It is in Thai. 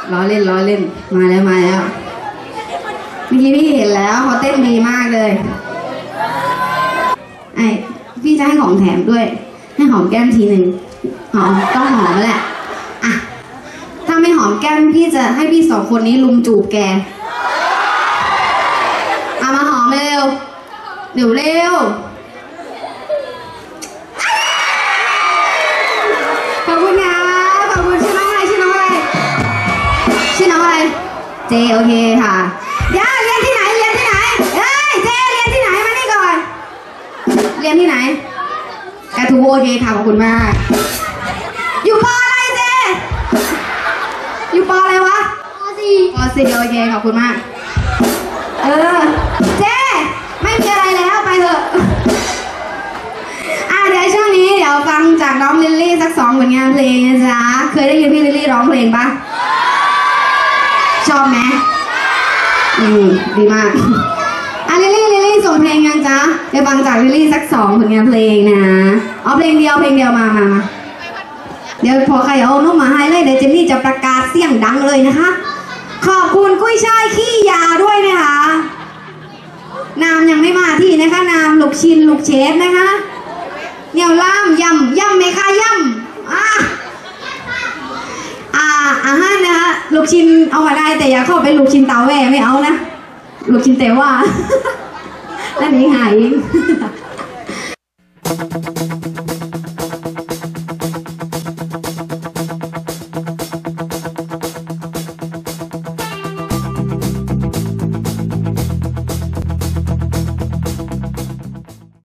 ล้อเล่นล้อเล่นมาแล้วมาแล้วเมื่อกี้พี่เห็นแล้วเขาเต้นดีมากเลยไอพี่จะให้ของแถมด้วยให้หอมแก้มทีหนึ่งหอมต้องหอมแหละอ่ะถ้าไม่หอมแก้มพี่จะให้พี่2 คนนี้ลุมจูบแกเอามาหอมเร็วเดี๋ยวเร็วขอบคุณนะขอบคุณชื่อน้องอะไรชื่อน้องอะไรชื่อน้องอะไรเจโอเคค่ะเดี๋ยวเรียนที่ไหนเรียนที่ไหนเฮ้ยเจเรียนที่ไหนมานี่ก่อนเรียนที่ไหนกระทูโอเคค่ะขอบคุณมากอยู่ป.อะไรเจอยู่ป.อะไรวะป.4โอเคขอบคุณมากเจไม่มีอะไรแล้วไปเถอะเดี๋ยวช่วงนี้เดี๋ยวฟังจากน้องลิลลี่สัก2 ผลงานเพลงนะจ๊ะเคยได้ยินพี่ลิลลี่ร้องเพลงปะชอบไหมดีมากลิลลี่ส่งเพลงยังจ๊ะเดี๋ยวฟังจากลิลลี่สัก2 ผลงานเพลงนะเอาเพลงเดียวมาเดี๋ยวพอใครเอานุ่มมาให้เลยเดี๋ยวเจนนี่จะประกาศเสียงดังเลยนะคะขอบคุณกุ้ยช่ายขี้ยาด้วยนะคะนามยังไม่มาที่นะคะนามลูกชิ้นลูกเชฟนะคะเหนียวล่ามย่ำไหมคะย่ำอาหารนะคะลูกชิ้นเอามาได้แต่อย่าเข้าไปลูกชิ้นเตาแหวไม่เอานะลูกชิ้นเต๋ว่านั่นเองหาย